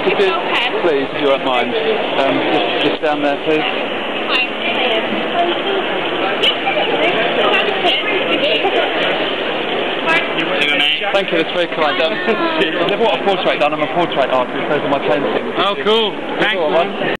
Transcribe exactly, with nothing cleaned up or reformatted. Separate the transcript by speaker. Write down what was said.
Speaker 1: Could you, please, if you won't mind, um, just, just down there, please. Thank you, that's very kind. Um, I've never got a portrait done, I'm a portrait artist, those are my paintings.
Speaker 2: Oh, cool. Thanks, man.